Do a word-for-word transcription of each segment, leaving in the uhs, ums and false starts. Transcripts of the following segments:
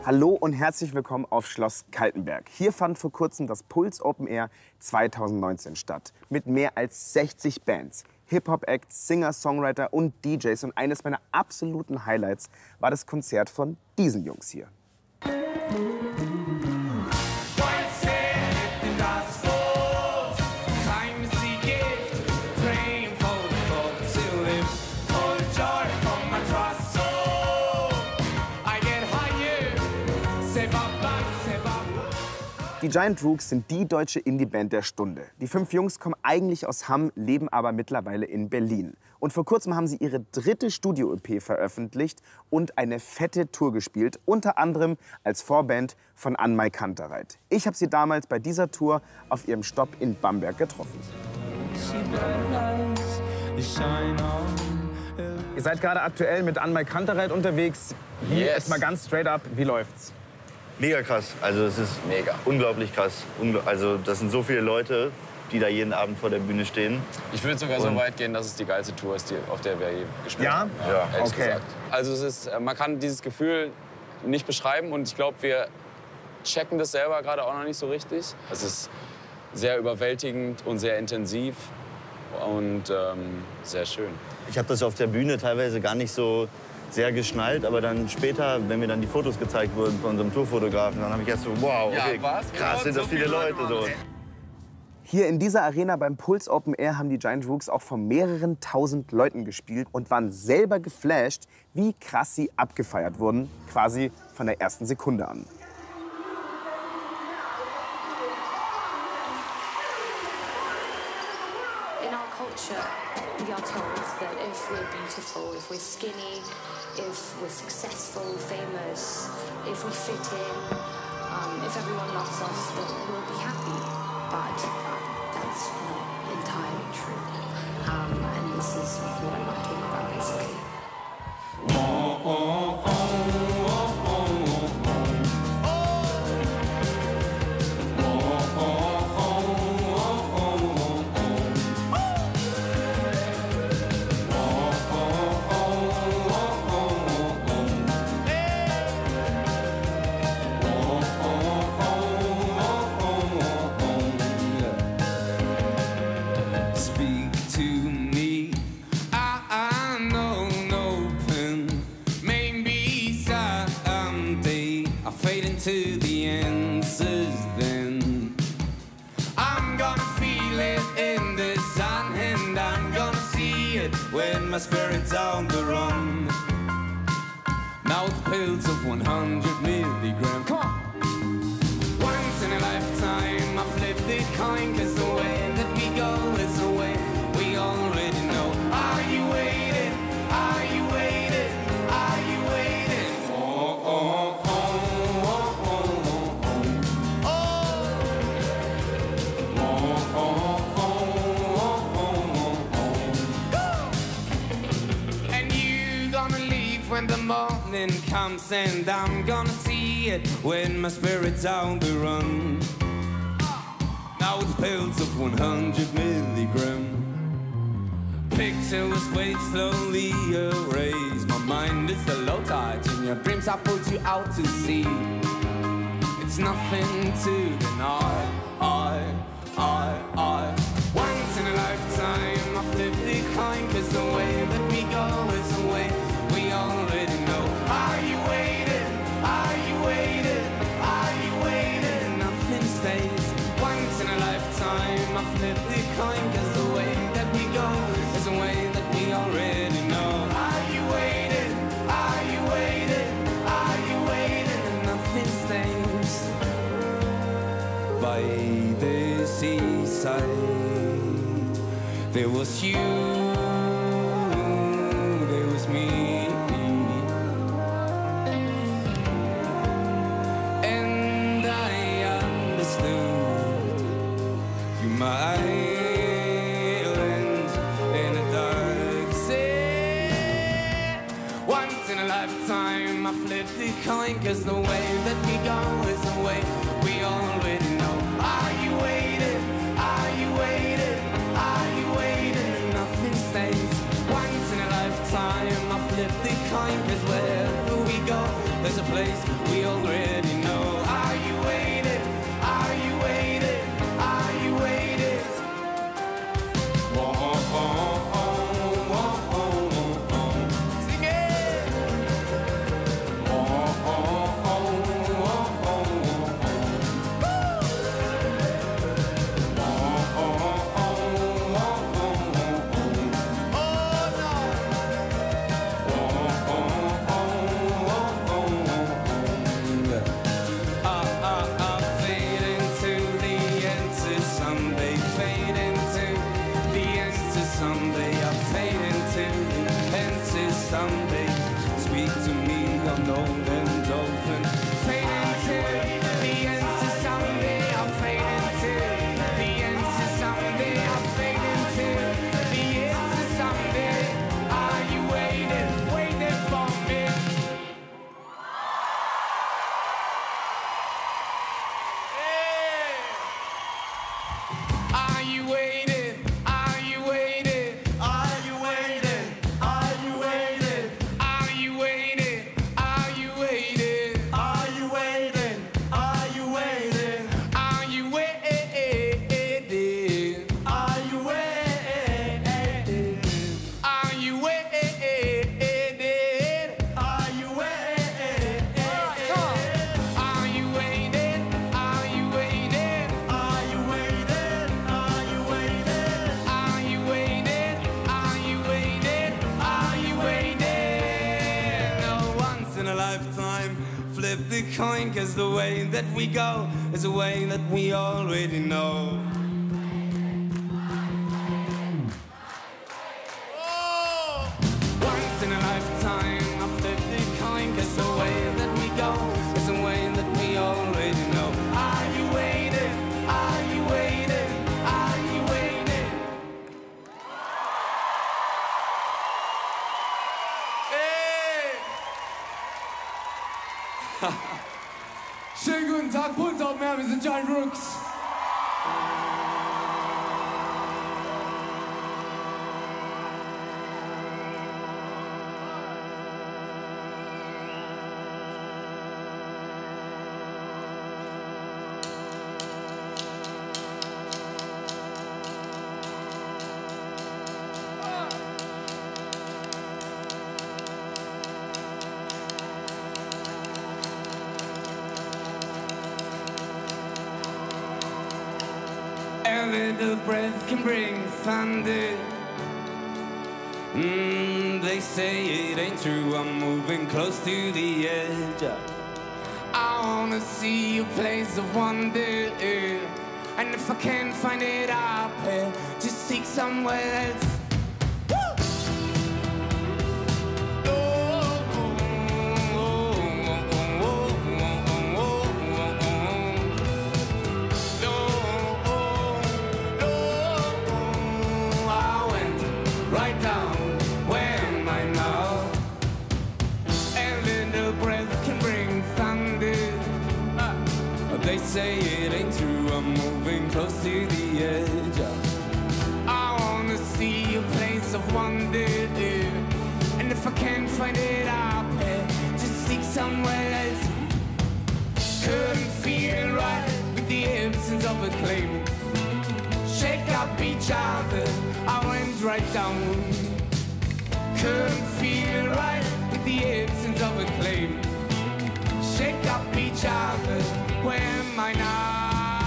Hallo und herzlich willkommen auf Schloss Kaltenberg. Hier fand vor kurzem das Puls Open Air zweitausendneunzehn statt. Mit mehr als sechzig Bands, Hip-Hop-Acts, Singer, Songwriter und D Js. Und eines meiner absoluten Highlights war das Konzert von diesen Jungs hier. Die Giant Rooks sind die deutsche Indie-Band der Stunde. Die fünf Jungs kommen eigentlich aus Hamm, leben aber mittlerweile in Berlin. Und vor kurzem haben sie ihre dritte Studio-E P veröffentlicht und eine fette Tour gespielt, unter anderem als Vorband von Anmai Kantereit. Ich habe sie damals bei dieser Tour auf ihrem Stopp in Bamberg getroffen. Ihr seid gerade aktuell mit Anmai Kantereit unterwegs. Wie, Yes. Jetzt mal ganz straight up, wie läuft's? Mega krass. Also es ist Mega. unglaublich krass. Ungl also das sind so viele Leute, die da jeden Abend vor der Bühne stehen. Ich würde sogar so Und- weit gehen, dass es die geilste Tour ist, die, auf der wir je gespielt Ja? haben. Ja, ehrlich okay. gesagt. Also es ist, man kann dieses Gefühl nicht beschreiben und ich glaube, wir checken das selber gerade auch noch nicht so richtig. Es ist sehr überwältigend und sehr intensiv und ähm, sehr schön. Ich habe das auf der Bühne teilweise gar nicht so sehr geschnallt, aber dann später, wenn mir dann die Fotos gezeigt wurden von unserem Tourfotografen, dann habe ich erst so, wow, Ja, okay, was? krass, sind So das viele viele Leute. Leute So. Hier in dieser Arena beim Puls Open Air haben die Giant Rooks auch von mehreren tausend Leuten gespielt und waren selber geflasht, wie krass sie abgefeiert wurden, quasi von der ersten Sekunde an. In our culture, we are told that if we're beautiful, if we're skinny, if we're successful, famous, if we fit in, um, if everyone loves us, then we'll be happy. But that's not entirely true. Um, and this is what I want to talk about, basically. Speak to me. I, I know no pen. Maybe someday I'll fade into the answers then. I'm gonna feel it in the sun and I'm gonna see it when my spirit's on the run. Now with pills of one hundred milligrams. Come on! Once in a lifetime, I flip the coin, cause the way that we go is the way we already know. Are you waiting? Are you waiting? Are you waiting? Oh, oh, oh, oh, oh, oh, oh. Oh, oh, oh, oh, oh, oh. And you gonna leave when the morning comes, and I'm gonna see it when my spirit's on the run. Now with pills of one hundred milligram. Pictures fade slowly erase. My mind is a low tide. In your dreams I put you out to sea. It's nothing to deny. I, I, I. Once in a lifetime I flip the coin, cause the way that we go is the way we already know. Are you waiting? Are you waiting? Are you waiting? Nothing stays. Once in a lifetime I flip the coin, cause the way that we go is the way that we already know. Are you waiting? Are you waiting? Are you waiting? Nothing stays. By the seaside there was you, there was me, and I understood you, my island in a dark sea. Once in a lifetime I flip the coin, cause the way that we go is the way we already know. Are you waiting? Are you waiting? Are you waiting? Nothing stays. Once in a lifetime I flip the coin, cause wherever we go there's a place we already know. Are you waiting? Are you waiting? Are you waiting? Whoa, oh, oh, oh, oh, oh, oh. Sing it! Whoa, oh, oh, oh, oh, oh, oh. Whoa, oh, oh, oh, oh, oh, oh. Oh, no! Whoa, oh, oh, oh, oh, oh. Ah, ah, ah, fade into the end to someday, fade into the end to someday, I fade into the end to someday. Speak to me, I'm old and open. Fade into the end to someday, I fade into the end to someday, I fade into the end to someday. Are you waiting, waiting for me? Are you waiting? Are you waiting? Are you waiting? Are you waiting? Are you waiting? Are you waiting? Are you waiting? Are you waiting? Are you waiting? Are you waiting? Are you waiting? Are you waiting? Are you waiting? Are you waiting? Are you waiting? Are you waiting? Are you waiting? Are you waiting? Are you waiting? No, once in a lifetime, flip the coin, 'cause the way that we go is a way that we already know. Once in a lifetime, I flip the coin, 'cause the way that we go is a way that we already know. Are you waiting? Are you waiting? Are you waiting? Hey! Schönen guten Tag, Puls auf mehr, wir sind Giant Rooks. Every little breath can bring thunder. Mm, they say it ain't true, I'm moving close to the edge. I wanna see a place of wonder, and if I can't find it up here, just seek somewhere else. They say it ain't true, I'm moving close to the edge. I wanna see a place of wonder, and if I can't find it up here, just seek somewhere else. Couldn't feel right with the absence of a claim. Shake up each other, I went right down. Couldn't feel right with the absence of a claim. Shake up each other, where am I now?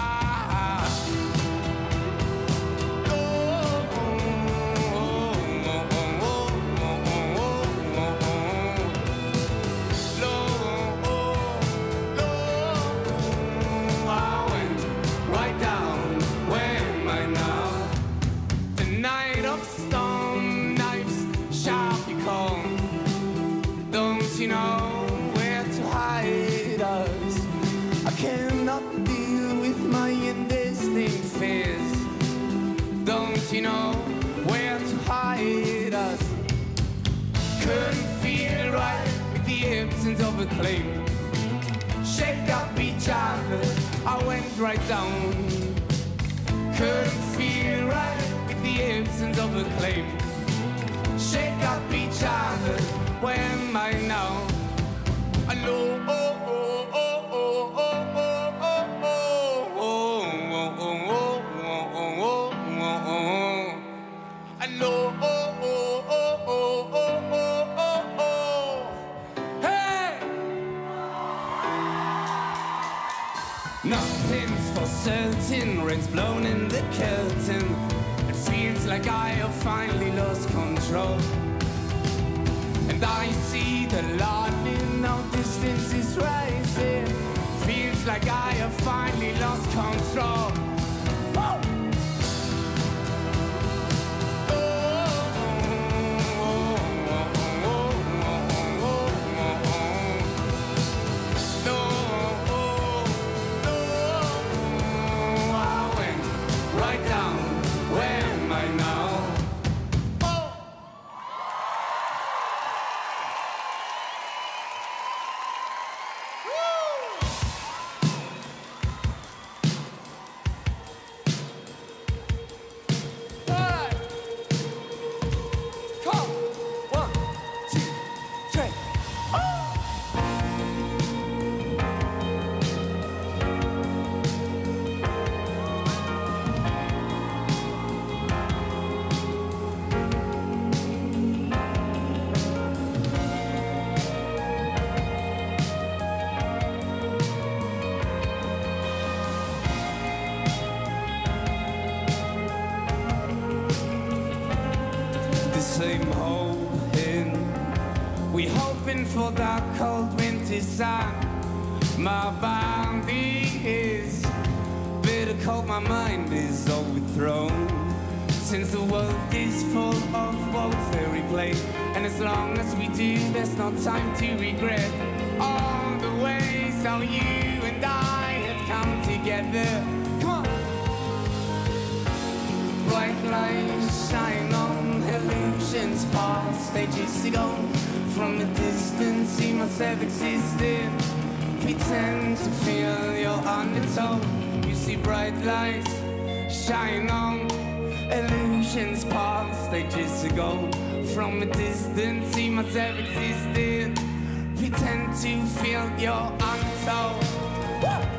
I went right down, where am I now? The night of stone knives, sharp you come. Don't you know where to hide us? I cannot deal with my indistinct fears. Don't you know where to hide us? Couldn't feel right with the absence of a claim. Shake up each other, I went right down. Couldn't feel right with the absence of a claim. Shake up each other, where am I now? Alone. Nothing's for certain, rain's blown in the curtain. It feels like I have finally lost control. And I see the light in no distance is rising. Feels like I have finally lost control. Woo! Same hoping, we hoping for that cold winter sun. My body is bitter cold, my mind is overthrown. Since the world is full of woes they replay, and as long as we do, there's no time to regret all the ways how you and I have come together. Come on. Bright lights shine on illusions past stages ago. From a distance, see myself existing. Pretend to feel you're undertow. You see bright lights shine on illusions past stages ago. From a distance, see myself existing. Pretend to feel you're undertow. Woo!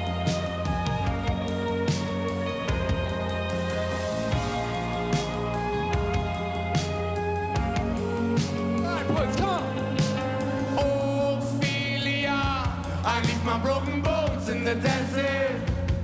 My broken bones in the desert.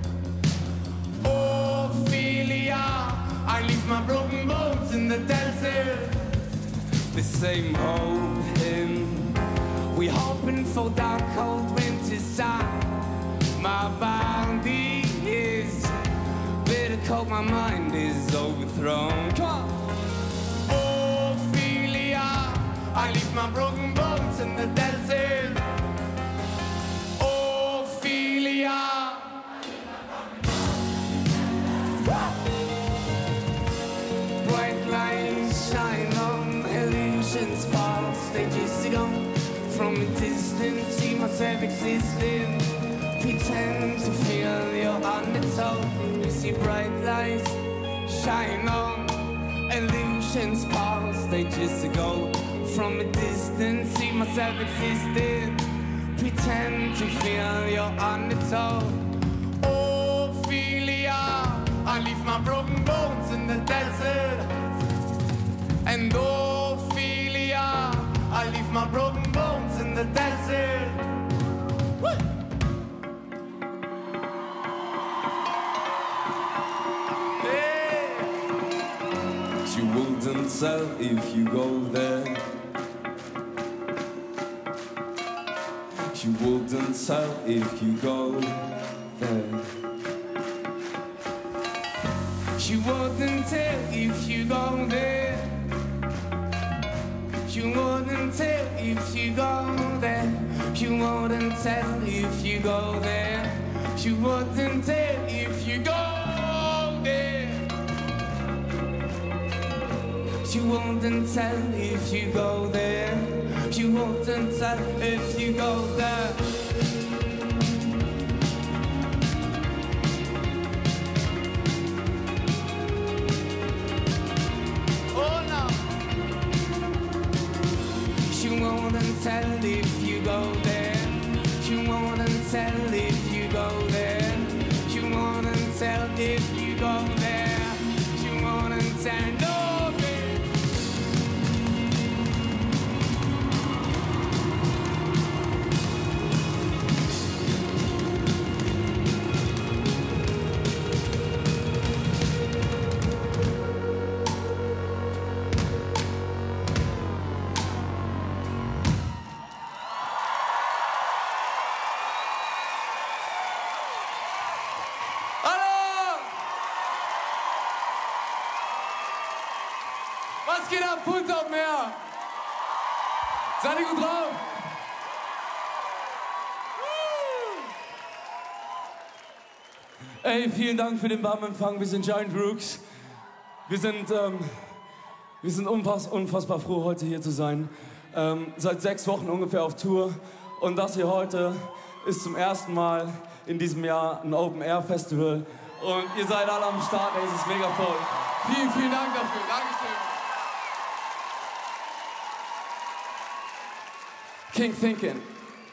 Ophelia, I leave my broken bones in the desert. The same hoping, we hoping for that cold winter sun. My body is bitter cold, my mind is overthrown. Come on. Ophelia, I leave my broken bones in the desert. Bright lights shine on illusions past stages ago. From a distance, see myself existing. Pretend to feel you're undertow. You see bright lights shine on illusions past stages ago. From a distance, see myself existing. Pretend to feel you're undertow. Ophelia, I leave my broken bones in the desert. And Ophelia, I leave my broken bones in the desert. Woo! Yeah. She wouldn't tell if you go there. She wouldn't tell if you go there. She wouldn't tell if you go there. She wouldn't tell if you go there. She wouldn't tell if you go there. She wouldn't tell if you go there. She wouldn't tell if you go there. She wouldn't tell if you go there. Oh no. She wouldn't tell if you go there. She wouldn't tell if you go there. She wouldn't tell if you go there. She wouldn't tell no. geht ab? Puls auf mehr! Seid ihr gut drauf? Ey, vielen Dank für den warmen Empfang. Wir sind Giant Rooks. Wir sind, ähm, wir sind unfass, unfassbar froh, heute hier zu sein. Ähm, seit sechs Wochen ungefähr auf Tour. Und das hier heute ist zum ersten Mal in diesem Jahr ein Open-Air-Festival. Und ihr seid alle am Start, ey, es ist mega voll. Vielen, vielen Dank dafür. Dankeschön. King Thinking.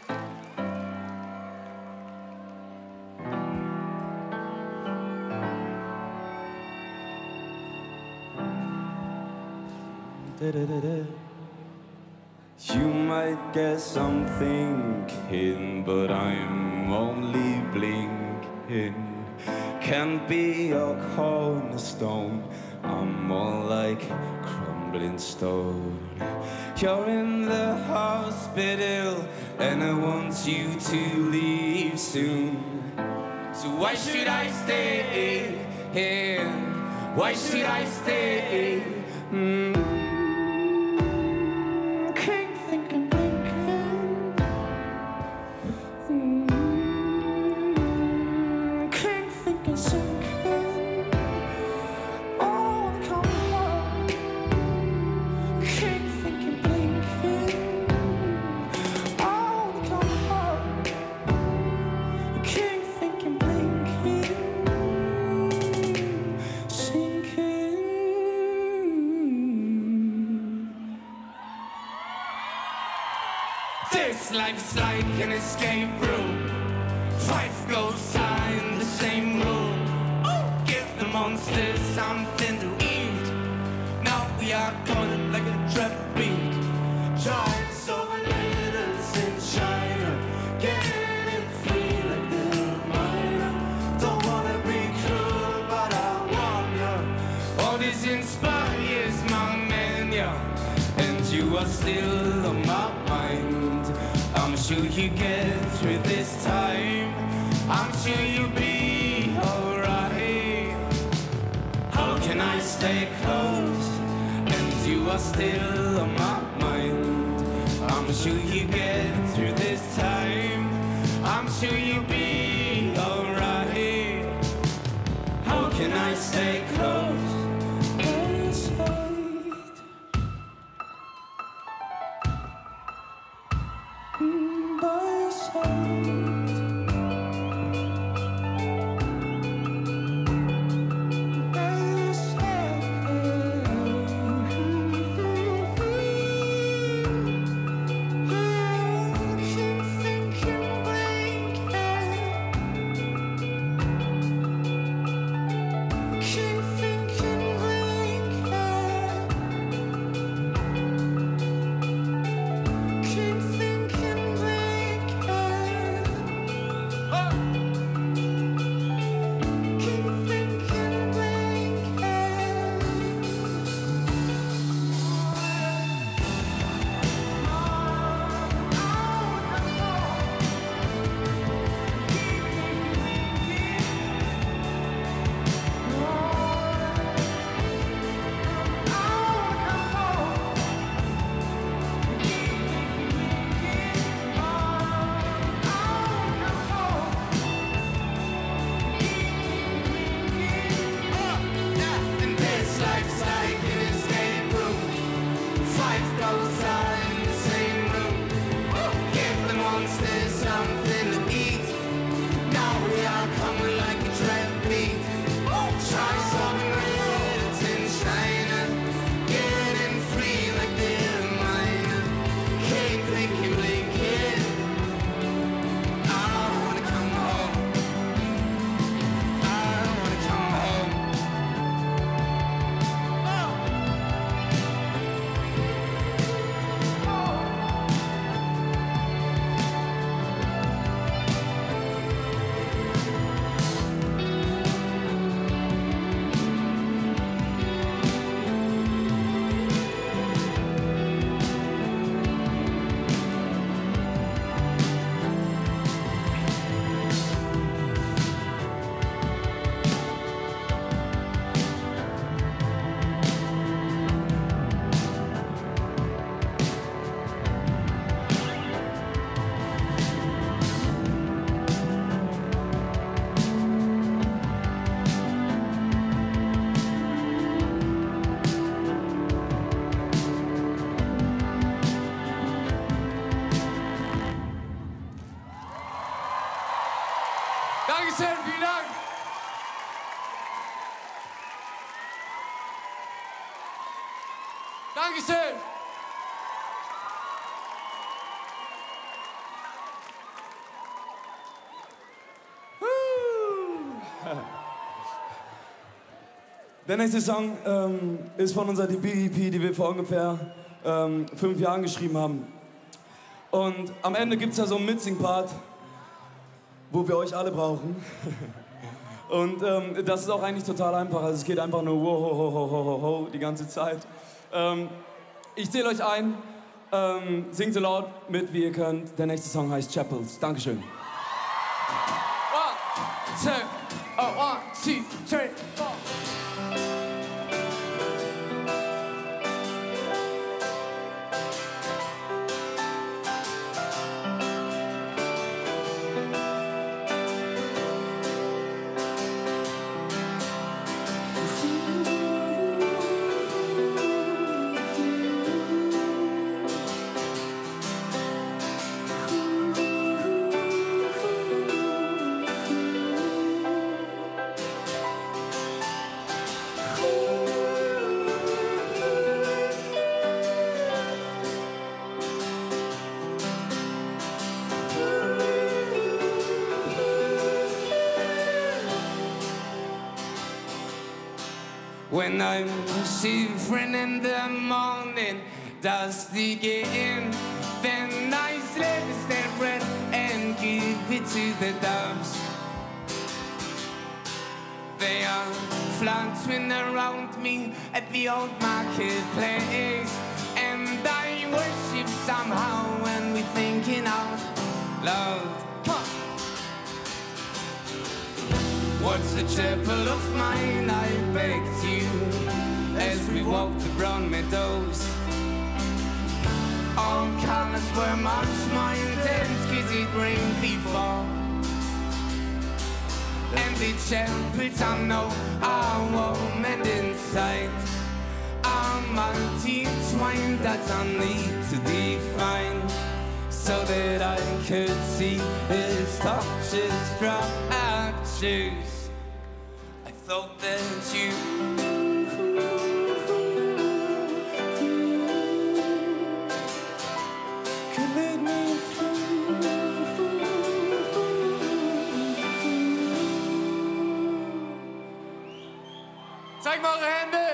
You might guess I'm thinking, but I'm only blinking. Can't be your cornerstone, I'm more like crumbling stone. You're in the hospital, and I want you to leave soon. So why should I stay here? Why should I stay? Mm. This life's like an escape room. Five ghosts are in the same room. Give the monsters something to eat. Now we are going like a trap beat. Giants over littles in China, getting free like little miner. Don't wanna be cruel, but I want ya. All this inspires my mania, and you are still on my mind. I'm sure you get through this time. I'm sure you'll be alright. How can I stay close and you are still on my mind? I'm sure you get through this time. I'm sure you'll be alright. How can I stay close? Dankeschön, vielen Dank. Dankeschön. Der nächste Song ähm, ist von unserer Debüt-E P, die wir vor ungefähr ähm, fünf Jahren geschrieben haben. Und am Ende gibt es ja so einen Mitsing-Part, wo wir euch alle brauchen. Und ähm, das ist auch eigentlich total einfach. Also es geht einfach nur wo, ho, ho, ho, ho, ho, die ganze Zeit. Ähm, ich zähle euch ein, ähm, singt so laut mit, wie ihr könnt. Der nächste Song heißt Chapels. Dankeschön. One, two, oh, one, two, three, four. When I'm shivering in the morning, dusty getting, then I slip instead bread and give it to the doves. They are fluttering around me at the old marketplace, and I worship somehow when we're thinking out loud. What's the chapel of mine, I begged you, as we walked the brown meadows. All colors were much more intense, cause it rained before. And the chapels I know are warm and inside are multi-twined that I need to define, so that I could see his touches drop out shoes. I thought that you could lead me through. Zeig mal eure Hände!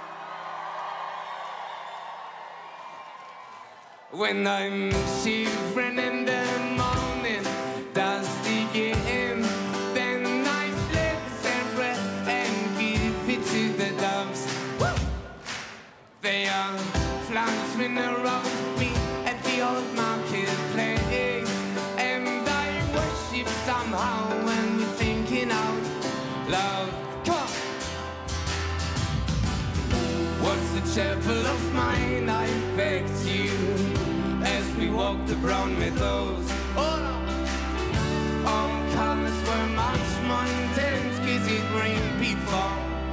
When I'm shivering in the morning, dusty getting, then I slip separate and give it to the doves. Woo! They are fluttering around me at the old marketplace, and I worship somehow when we're thinking out loud. Come on! What's the chapel of mine, I begged you, as we walked the brown meadows. Oh no! All colors were much more intense, cause it rained before.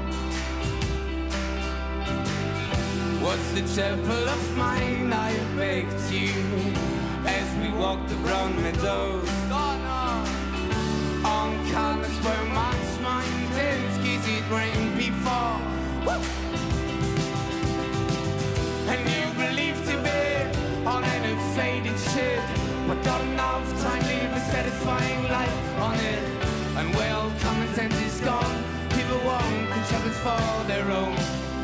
What's the chapel of mine, I begged you, as we walked the brown meadows. Oh no! All colors were much more intense, cause it rained before. Woo! And you believe to be on an faded ship, but got enough time to live a satisfying life on it. And well, common sense is gone. People want the chapels for their own.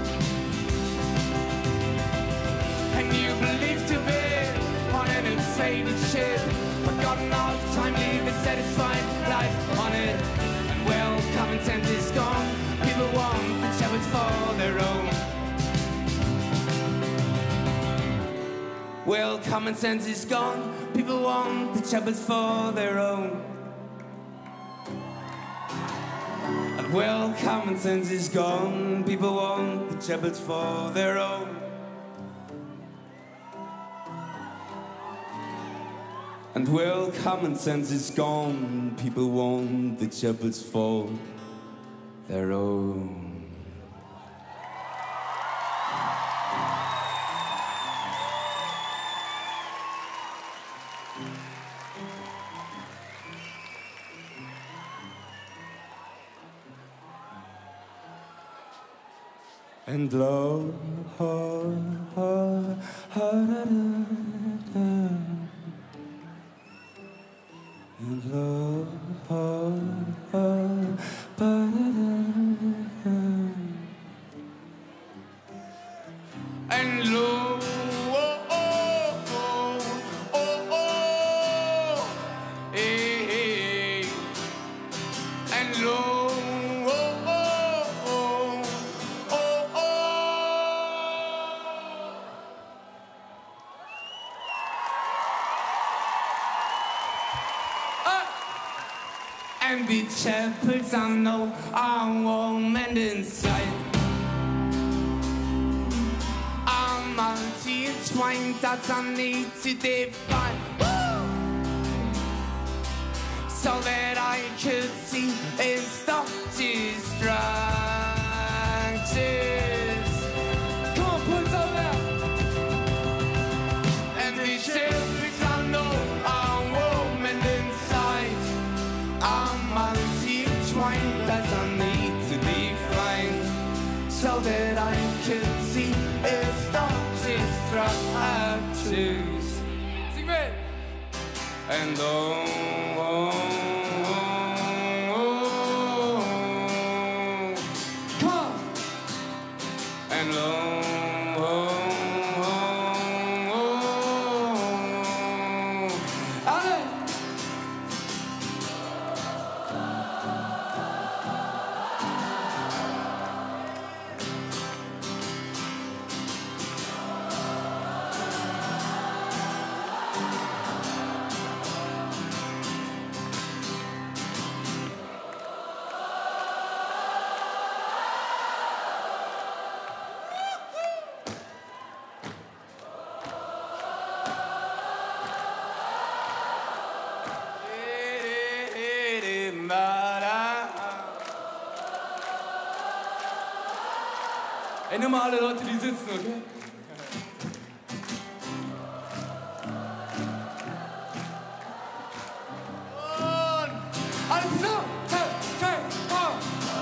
And you believe to be on an faded ship, but got enough time to live a satisfying life on it. And well, common sense is gone. People want the chapels for their own. Well, common sense is gone. People want the chapels for their own. And well, common sense is gone. People want the chapels for their own. And well, common sense is gone. People want the chapels for their own. and love. And love. And love. And the shepherds I know are warm and inside. I'm multi-entwined that I need to define. Woo! So that I could see and stop distractions. Come on, put it on there. And the shepherds I know are warm and inside. I'm multi-entwined as I need to define, so that I can see and stop distractions. Sing it! And oh, oh, oh, oh, come! And oh, oh, oh, oh, oh. Ey, nimm mal alle Leute, die sitzen, okay? Und alle zusammen! Zwei, zwei, drei!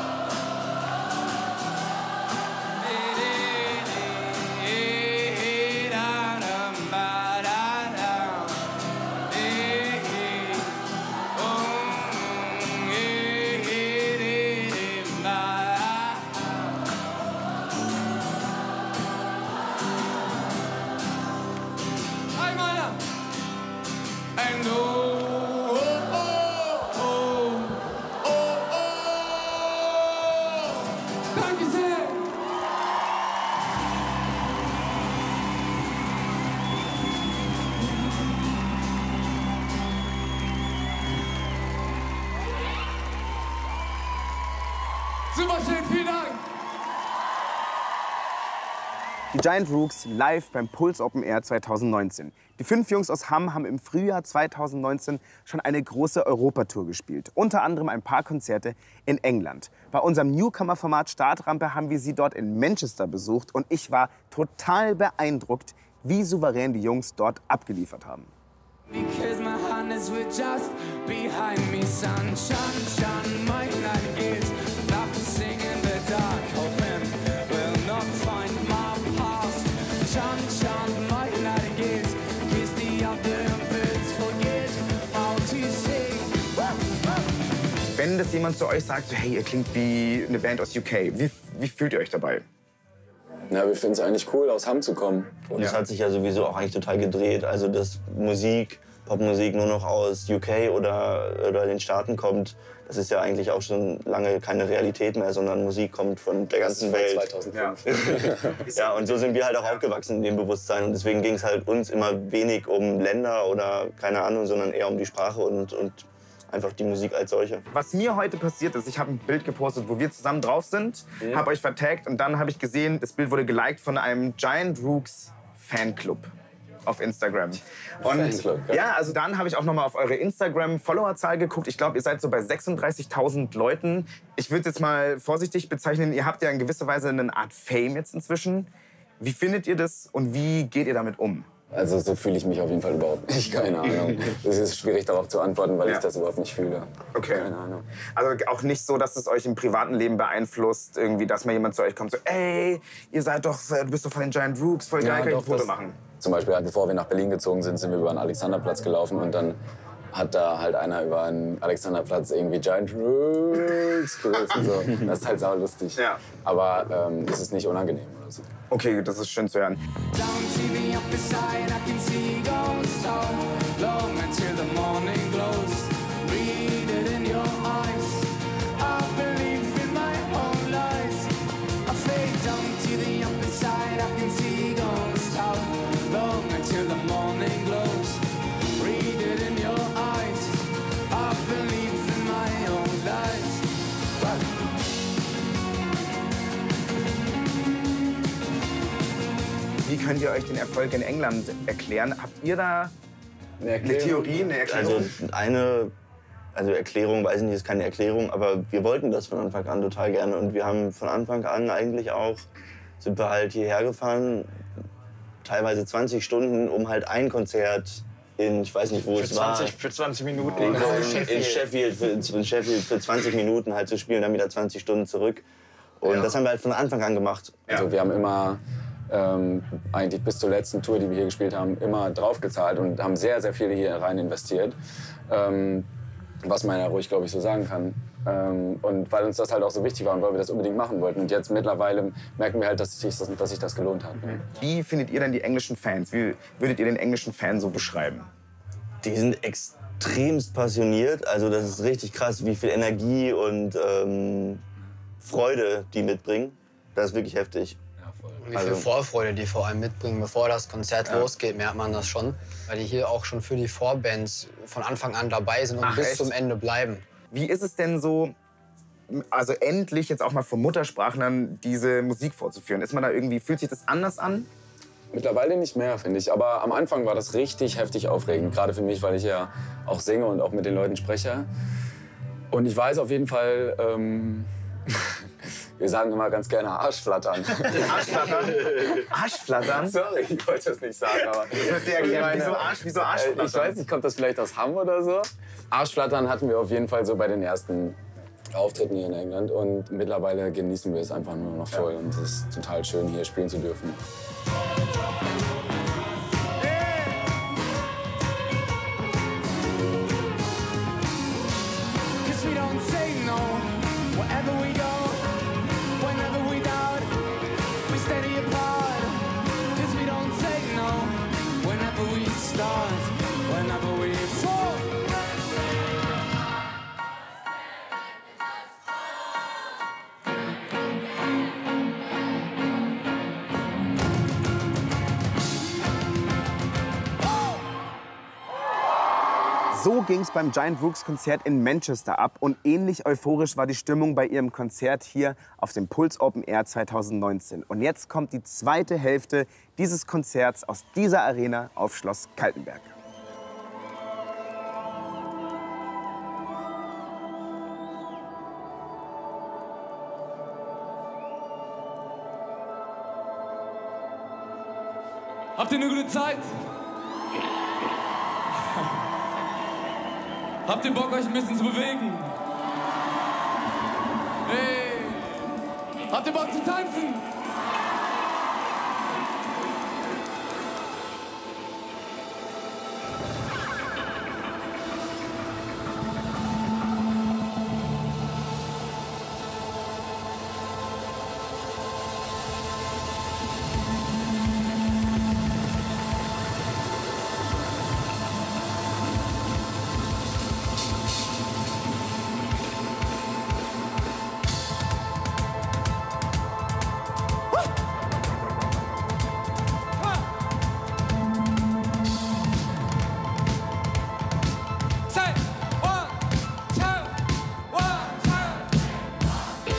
And oh, oh, oh, oh, oh, oh. Danke sehr. Super schön, vielen Dank. Die Giant Rooks live beim Puls Open Air zweitausendneunzehn. Die fünf Jungs aus Hamm haben im Frühjahr zweitausendneunzehn schon eine große Europatour gespielt. Unter anderem ein paar Konzerte in England. Bei unserem Newcomer-Format Startrampe haben wir sie dort in Manchester besucht. Und ich war total beeindruckt, wie souverän die Jungs dort abgeliefert haben. Because my hands were just behind me, sunshine, shine, my night is love to sing in the dark, hoping will not find my past. Sunshine, my night is kiss the other birds, forget how to sing. Wenn das jemand zu euch sagt, so, hey, ihr klingt wie eine Band aus U K, wie, wie fühlt ihr euch dabei? Ja, wir finden es eigentlich cool, aus Hamm zu kommen. Und es hat sich ja sowieso auch eigentlich total gedreht. Also, dass Musik, Popmusik nur noch aus U K oder, oder den Staaten kommt, das ist ja eigentlich auch schon lange keine Realität mehr, sondern Musik kommt von der ganzen Welt. zweitausendfünf. Ja. Ja, und so sind wir halt auch aufgewachsen in dem Bewusstsein. Und deswegen ging es halt uns immer wenig um Länder oder keine Ahnung, sondern eher um die Sprache und, und einfach die Musik als solche. Was mir heute passiert ist, ich habe ein Bild gepostet, wo wir zusammen drauf sind, mhm. habe euch vertagt und dann habe ich gesehen, das Bild wurde geliked von einem Giant Rooks Fanclub auf Instagram. Und Fanclub, ja. ja, also dann habe ich auch noch mal auf eure Instagram-Followerzahl geguckt. Ich glaube, ihr seid so bei sechsunddreißigtausend Leuten. Ich würde jetzt mal vorsichtig bezeichnen, ihr habt ja in gewisser Weise eine Art Fame jetzt inzwischen. Wie findet ihr das und wie geht ihr damit um? Also so fühle ich mich auf jeden Fall überhaupt nicht, keine Ahnung. Es ist schwierig darauf zu antworten, weil ja. ich das überhaupt nicht fühle. Okay. Keine Ahnung. Also auch nicht so, dass es euch im privaten Leben beeinflusst, irgendwie, dass mal jemand zu euch kommt, so, ey, ihr seid doch, du bist doch von den Giant Rooks, voll geil, Ja, kann ich doch, ein Foto das, machen? Zum Beispiel, halt, bevor wir nach Berlin gezogen sind, sind wir über den Alexanderplatz gelaufen und dann hat da halt einer über den Alexanderplatz irgendwie Giant Rooks gerufen. So. Das ist halt saulustig. Ja. Aber ähm, es ist nicht unangenehm oder so. Okay, das ist schön zu hören. Wie könnt ihr euch den Erfolg in England erklären? Habt ihr da eine, eine Theorie, eine Erklärung? Also eine also Erklärung, weiß ich nicht, ist keine Erklärung, aber wir wollten das von Anfang an total gerne. Und wir haben von Anfang an eigentlich auch, sind wir halt hierher gefahren, teilweise zwanzig Stunden, um halt ein Konzert in, ich weiß nicht, wo für es zwanzig, war. Für zwanzig Minuten. In, Genau. in, in, Sheffield, für, in Sheffield für zwanzig Minuten halt zu spielen, dann wieder zwanzig Stunden zurück. Und Ja. das haben wir halt von Anfang an gemacht. Also wir haben immer, ähm, eigentlich bis zur letzten Tour, die wir hier gespielt haben, immer draufgezahlt und haben sehr, sehr viel hier rein investiert. Ähm, was man ja ruhig, glaube ich, so sagen kann. Ähm, und weil uns das halt auch so wichtig war und weil wir das unbedingt machen wollten. Und jetzt mittlerweile merken wir halt, dass sich das, dass sich das gelohnt hat. Ne? Wie findet ihr denn die englischen Fans? Wie würdet ihr den englischen Fan so beschreiben? Die sind extremst passioniert. Also das ist richtig krass, wie viel Energie und ähm, Freude die mitbringen. Das ist wirklich heftig. Wie viel Vorfreude die vor allem mitbringen, bevor das Konzert Ja. losgeht, merkt man das schon. Weil die hier auch schon für die Vorbands von Anfang an dabei sind und Ach, bis echt? zum Ende bleiben. Wie ist es denn so, also endlich jetzt auch mal von Muttersprachlern diese Musik vorzuführen? Ist man da irgendwie, fühlt sich das anders an? Mittlerweile nicht mehr, finde ich. Aber am Anfang war das richtig heftig aufregend. Gerade für mich, weil ich ja auch singe und auch mit den Leuten spreche. Und ich weiß auf jeden Fall, ähm, wir sagen immer ganz gerne Arschflattern. Arschflattern? Arschflattern? Sorry, ich wollte das nicht sagen, aber... Das müsst ihr erklären. Wieso, Arsch, wieso Arschflattern? Äh, Ich weiß nicht, kommt das vielleicht aus Hamm oder so? Arschflattern hatten wir auf jeden Fall so bei den ersten Auftritten hier in England. Und mittlerweile genießen wir es einfach nur noch voll. Und es ist total schön, hier spielen zu dürfen. So ging es beim Giant Rooks Konzert in Manchester ab und ähnlich euphorisch war die Stimmung bei ihrem Konzert hier auf dem Puls Open Air zweitausendneunzehn. Und jetzt kommt die zweite Hälfte dieses Konzerts aus dieser Arena auf Schloss Kaltenberg. Habt ihr eine gute Zeit? Habt ihr Bock, euch ein bisschen zu bewegen? Hey! Habt ihr Bock zu tanzen? Say, one, two, one, two.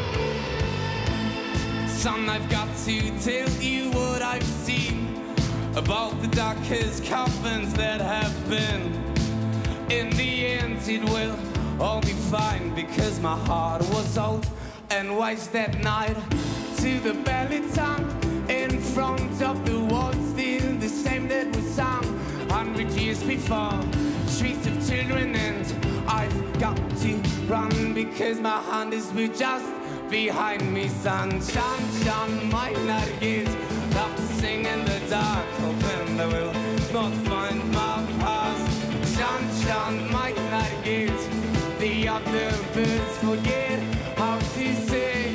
Son, I've got to tell you what I've seen. about the darkest coffins that have been. In the end it will all be fine, because my heart was old and wise that night. To the belly tongue in front of the wall, still the same that was sung hundred years before. Streets of children, and I've got to run because my hand is just behind me. Sunshine, shine, my night again. Love to sing in the dark, hoping they will not find my past. Sunshine, my night again. The other birds forget how to say.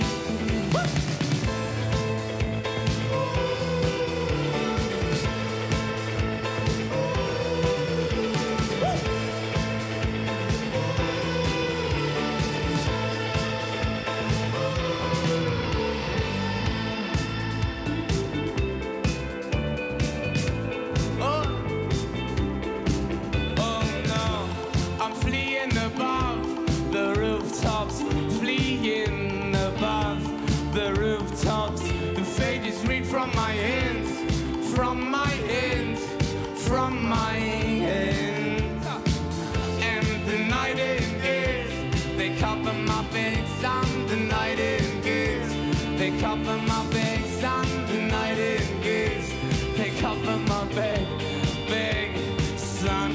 Fleeing above the rooftops, the pages read from my hands, from my hands, from my hands. And the nightingales, they cover my bags, and the nightingales, they cover my bags, and the nightingales, they cover my bag, bag, son.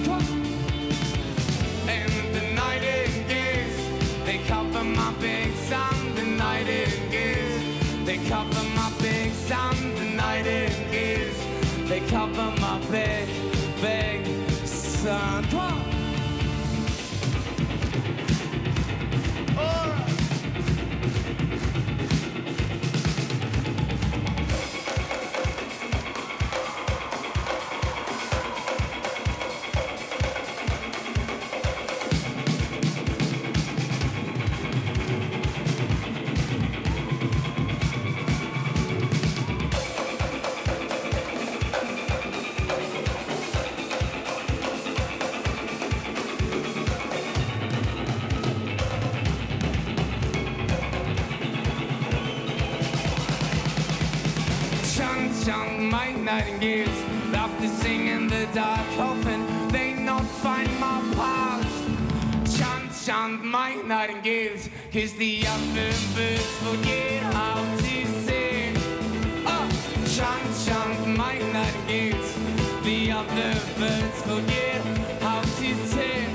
And the nightingales, they cover my bags, and the nightingales, they cover my bags, and the nightingales, they cover my bag, bag, son. My nightingales love to sing in the dark, hoping they not find my past. Chant, chant, my nightingales, cause the other birds forget how to sing. Oh, chant, chant, my nightingales, the other birds forget how to sing.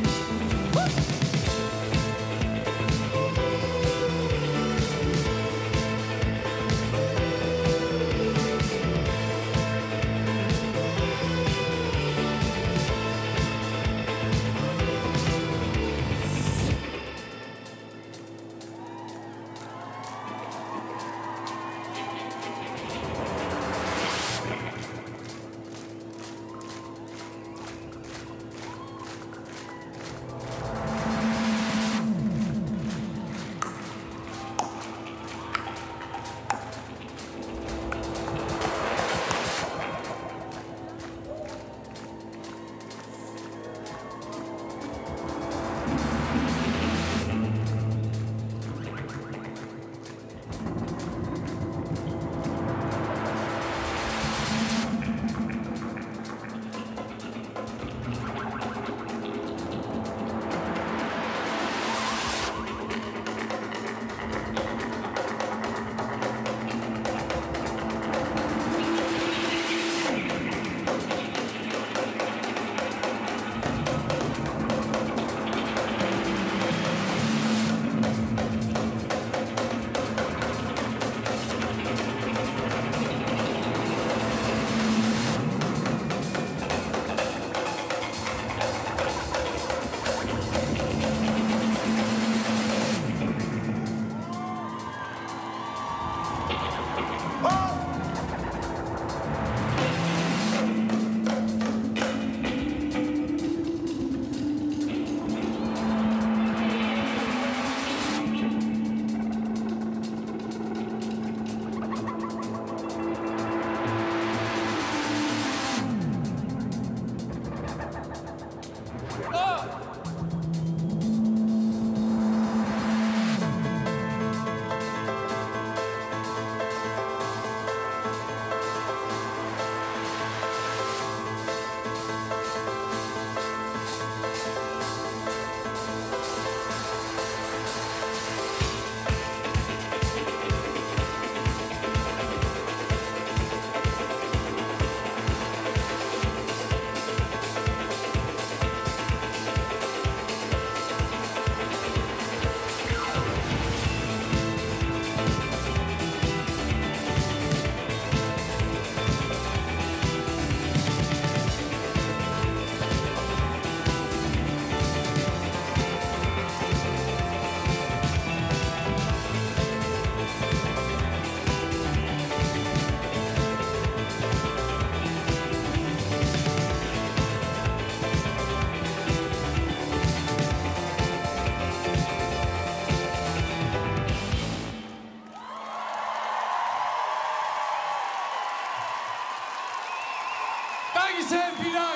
Dankeschön, vielen Dank.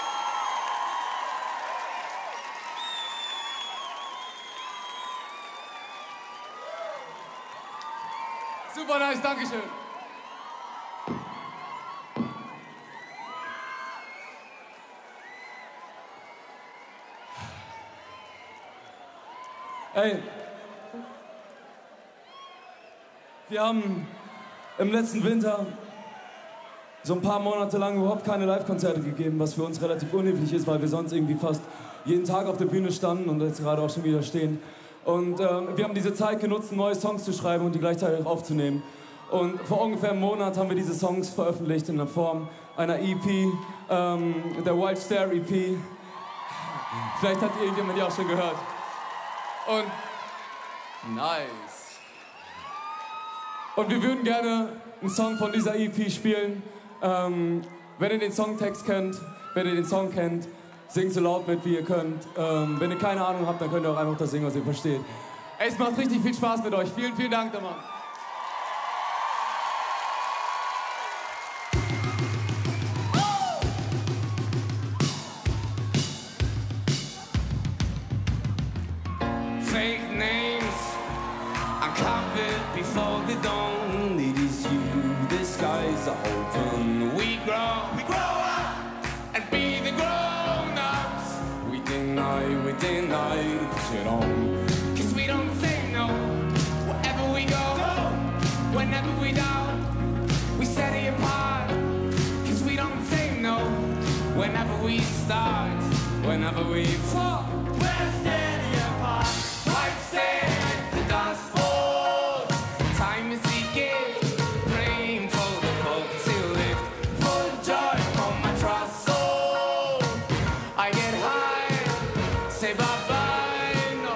Super nice, Dankeschön. Ey, wir haben im letzten Winter so ein paar Monate lang überhaupt keine Live-Konzerte gegeben, was für uns relativ unüblich ist, weil wir sonst irgendwie fast jeden Tag auf der Bühne standen und jetzt gerade auch schon wieder stehen. Und äh, wir haben diese Zeit genutzt, neue Songs zu schreiben und die gleichzeitig auch aufzunehmen. Und vor ungefähr einem Monat haben wir diese Songs veröffentlicht in der Form einer E P, ähm, der Wild Stare E P. Vielleicht hat irgendjemand die auch schon gehört. Und nice. Und wir würden gerne einen Song von dieser E P spielen. Ähm, wenn ihr den Songtext kennt, wenn ihr den Song kennt, singt so laut mit, wie ihr könnt. Ähm, wenn ihr keine Ahnung habt, dann könnt ihr auch einfach das singen, was ihr versteht. Ey, es macht richtig viel Spaß mit euch. Vielen, vielen Dank, Mann. Fake names uncovered before the dawn. It is you, the skies are open. We grow, we grow up and be the grown-ups. We deny, we deny to push it on. Cause we don't say no, wherever we go, whenever we down, we set it apart. Cause we don't say no, whenever we start, whenever we fall, we're steady apart. White stand, the dust falls. Time is the gift, praying for the folk to lift. Full joy from my trust soul. I get high, say bye-bye, no.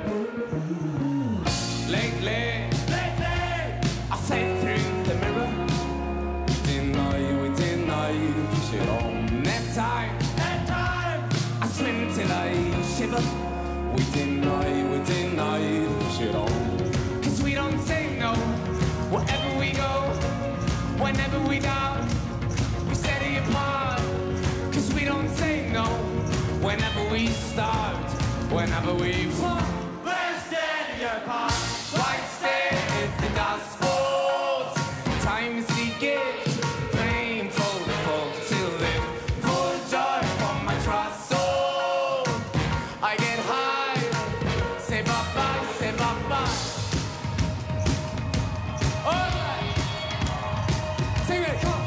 Lately, lately, I say through the mirror. We deny, we deny, push it on. That time, that time, I swim till I shiver. We deny, we deny, push it on. Cause we don't say no, wherever we go, whenever we down, we set it apart. Cause we don't say no, whenever we start, whenever we fall, we're steady apart. White stare if the dust falls. Time is the gift, praying for the folk to live. Full joy from my trust soul. I get high, say bye-bye, say bye-bye. Alright, sing it, come on.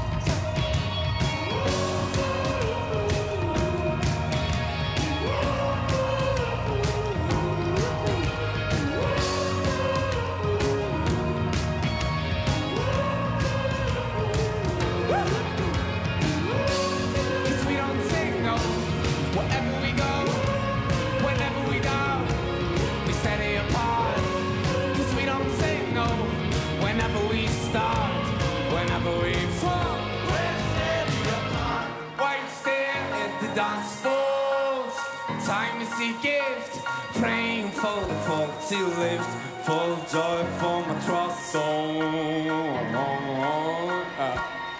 Cause we don't say no, wherever we go, whenever we down, we set it apart. Cause we don't say no, whenever we start, whenever we fall, we're steady apart. White stare at the dance falls. Time is the gift, praying for the folk to lift. Full joy for my trust soul. Uh.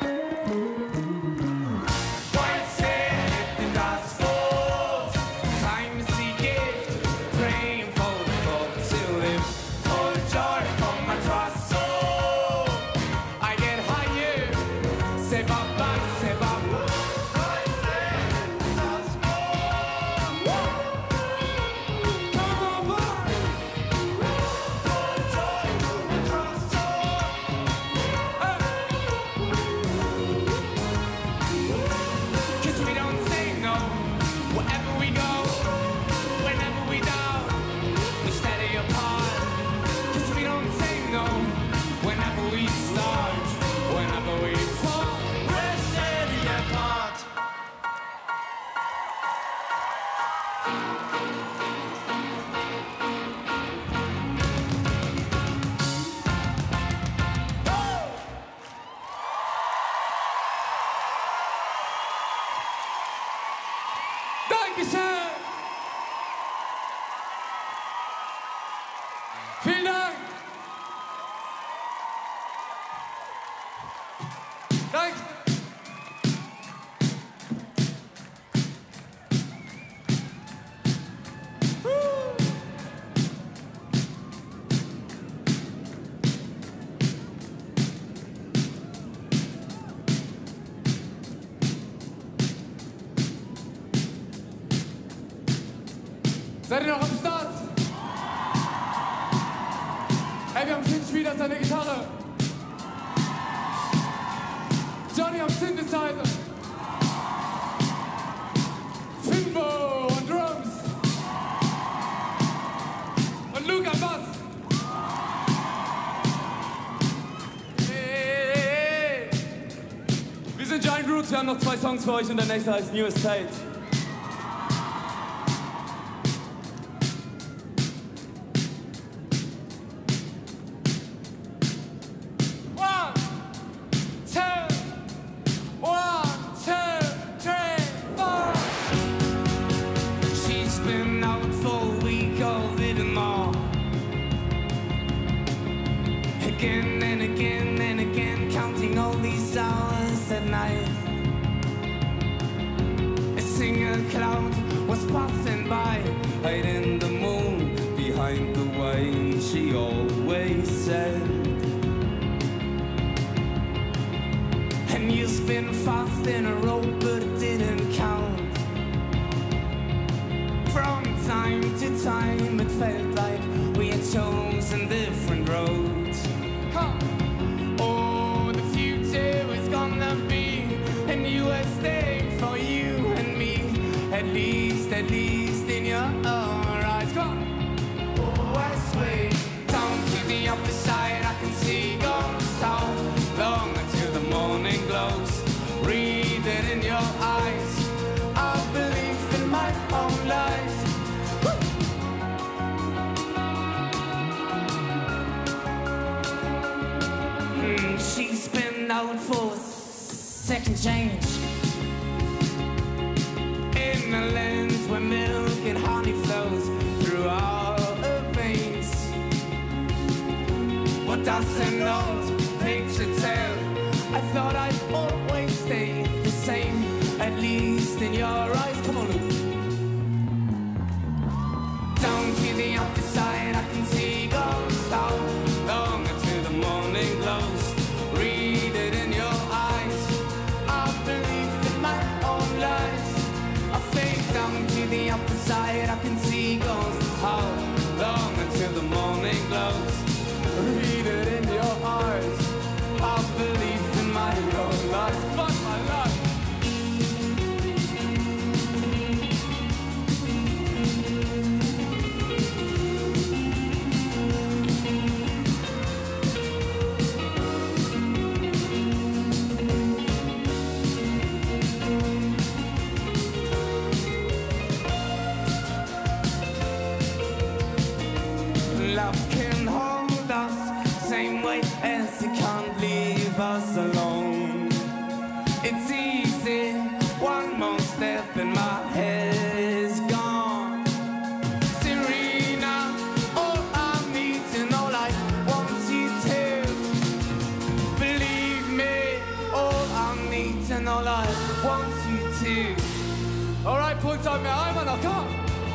White stare at the dance falls. Time is the gift, praying for the folk to live. Full joy from my trust soul. I get higher, say bye-bye, say bye-bye. White stare at the dance falls. Come on, bye. Full joy from my trust soul. Seid ihr noch am Start? Hey, wir haben Finn Schmieder seine Gitarre. Johnny am Synthesizer. Finbo und Drums. Und Luke am Bass. Hey. Wir sind Giant Rooks, wir haben noch zwei Songs für euch und der nächste heißt New Estate. Again and again and again, counting all these hours at night. A single cloud was passing by, hiding the moon behind the way she always said. And you spin fast in a rope, but it didn't count. From time to time, it felt like we had chosen different roads. Oh, the future was gonna be a new estate for you and me. At least, at least in your eyes. Come on. Oh, I swear. Down to the upper side, I can see ghosts. How long until the morning glows? Read it in your eyes. I believe in my own lies. She's been out for a second change in the lands where milk and honey flows through all her veins. What does an old picture tell? I thought I'd always stay the same, at least in your eyes. Come on, Luke. Down to the upper side, I can see ghosts out long until the morning glows. Read it in your eyes. I believe in my own lies. I fade down to the upper side. I can see ghosts. How long until the morning glows? Read it in your eyes. I believe in my own lies. Fuck my life. Love can hold us same way as it can't leave us alone. It's easy, one more step and my head is gone. Serena, all I need to know, like, wants you to believe me. All I need to know, like, wants you to. All right, Puls, sag mir einmal noch, komm!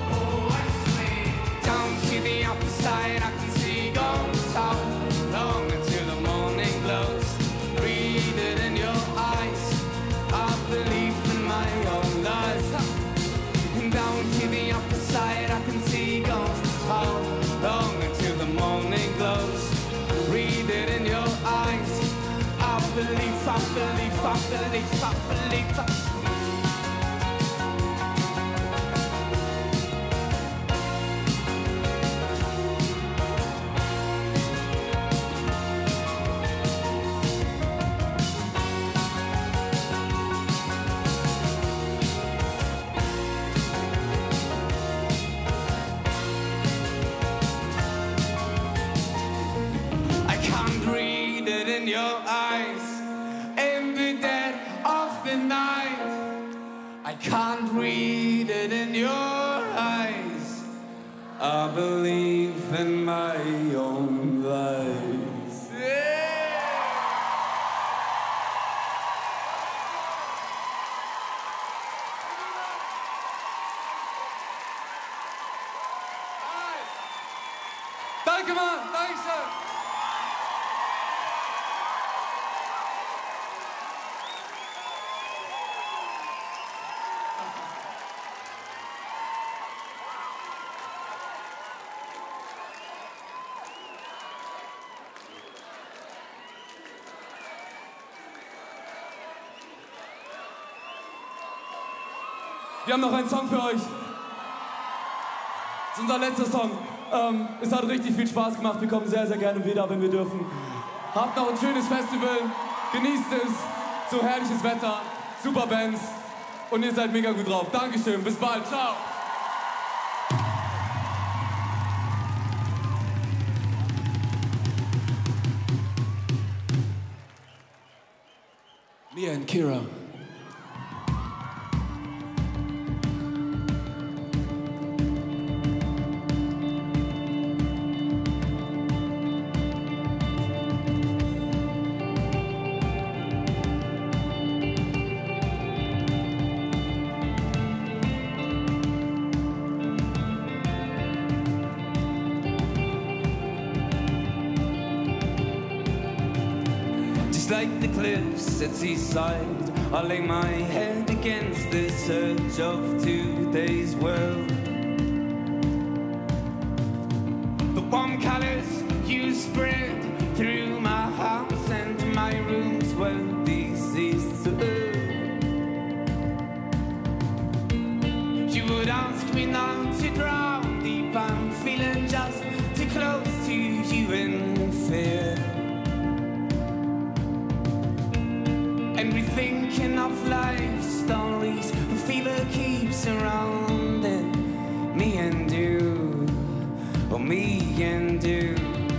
Down to the upper side, I can see ghosts. How long until the morning glows? Read it in your eyes. I believe in my own lies. Down to the upper side, I can see ghosts. How long until the morning glows? Read it in your eyes. I believe, I believe, I believe, I believe. I in your eyes, in the dead of the night. I can't read it in your eyes. I believe in my own lies. Yeah. Danke, Mann. Danke schön. Wir haben noch einen Song für euch. Das ist unser letzter Song. Ähm, es hat richtig viel Spaß gemacht. Wir kommen sehr, sehr gerne wieder, wenn wir dürfen. Habt noch ein schönes Festival. Genießt es. So herrliches Wetter. Super Bands. Und ihr seid mega gut drauf. Dankeschön. Bis bald. Ciao. Mia and Kira. Like the cliffs at seaside, I lay my head against the surge of today's world. The warm colors you spread through my house and my rooms, well, this is the earth. You would ask me not to drown deep, I'm feeling just too close to you in fear. And rethinking of life stories, the fever keeps surrounding me and you, oh me and you.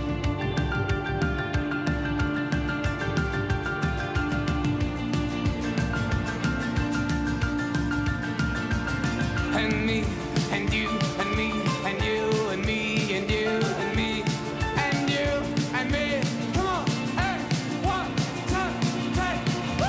And me and you and me and you and me and you and me and you and me. Come on, hey, one, two, three.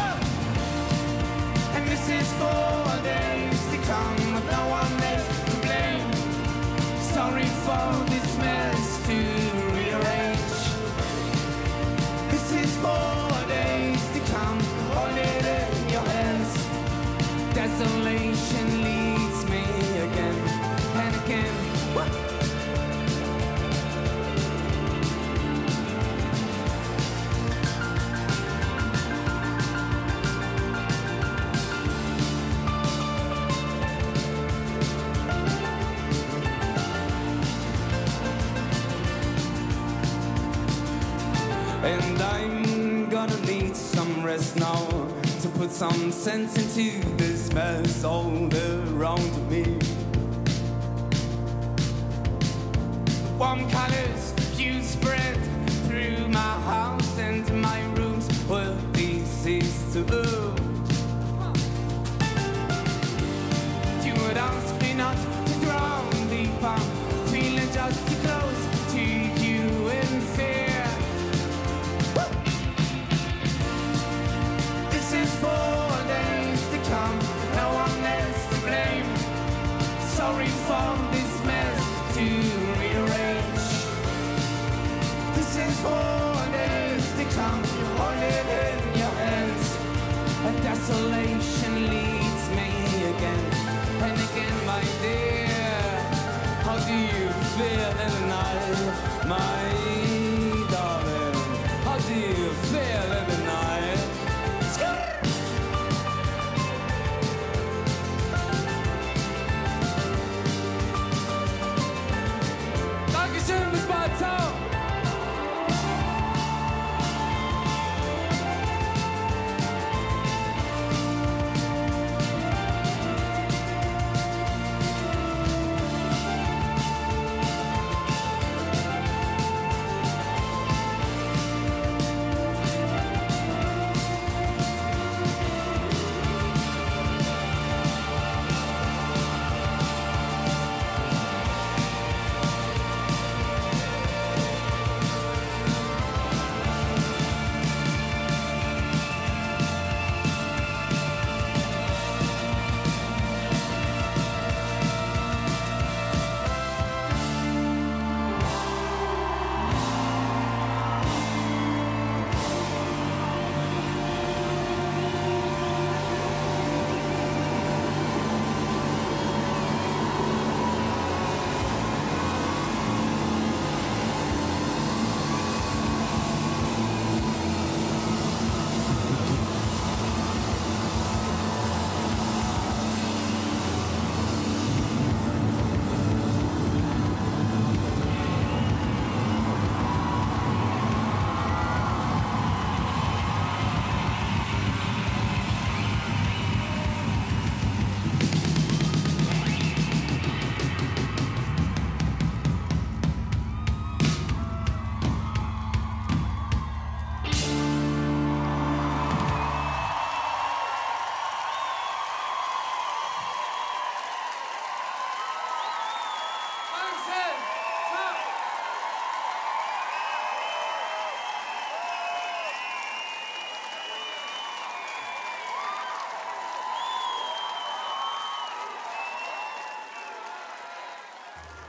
And this is for days to come with no one else to blame. Sorry for this mess to rearrange. This is for days to come, hold it in your hands. Desolation leads me again and again. And I'm gonna need some rest now to put some sense into this mess all around me. The warm colors you spread through my house and my rooms, well, this is too old. You would ask me not to drown deep, I'm feeling just too close to you in fear. This is for days to come, no one else to blame. Sorry for this mess to rearrange. This is for days to come, hold it in your hands. And desolation leads me again and again, my dear.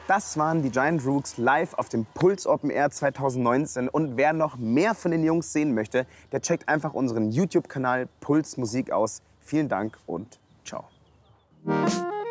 Das waren die Giant Rooks live auf dem Puls Open Air zweitausendneunzehn. Und wer noch mehr von den Jungs sehen möchte, der checkt einfach unseren YouTube-Kanal Puls Musik aus. Vielen Dank und ciao.